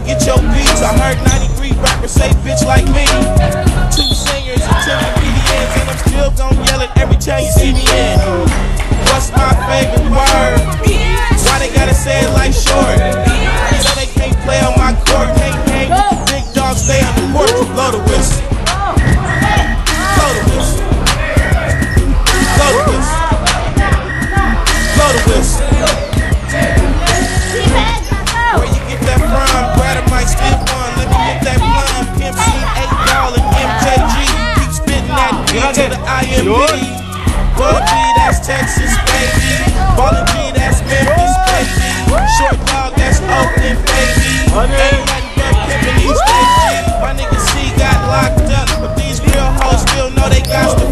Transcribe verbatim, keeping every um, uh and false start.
get your beats. I heard ninety-three rappers say bitch like me. Two singers and two comedians, and I'm still gon' yell it every time you see me in. What's my favorite word? Why they gotta say it like short? You know they can't play on my court, can't hang. Big dogs stay on the porch. Blow the whistle. Blow the whistle. Blow the whistle. Blow the whistle. Where you get that from? Brad might still one. Let me get that one. Pimp C, eight ball and M J G. Keep spitting that B to the I M B. Bud B, that's Texas, baby. Ballin' G, that's Memphis, baby. Short dog, that's Oakland, baby. Ain't nothing but pimpin' these days, G. My nigga C got locked up, but these real hoes still know they got